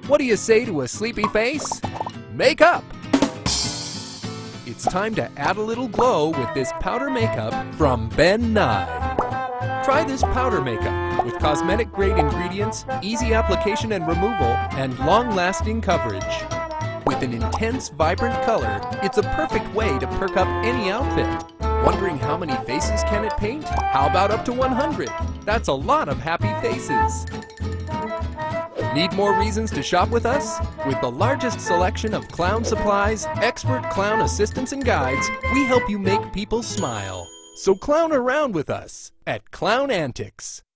What do you say to a sleepy face? Makeup! It's time to add a little glow with this powder makeup from Ben Nye. Try this powder makeup with cosmetic-grade ingredients, easy application and removal, and long-lasting coverage. With an intense, vibrant color, it's a perfect way to perk up any outfit. Wondering how many faces can it paint? How about up to 100? That's a lot of happy faces. Need more reasons to shop with us? With the largest selection of clown supplies, expert clown assistants and guides, we help you make people smile. So clown around with us at Clown Antics.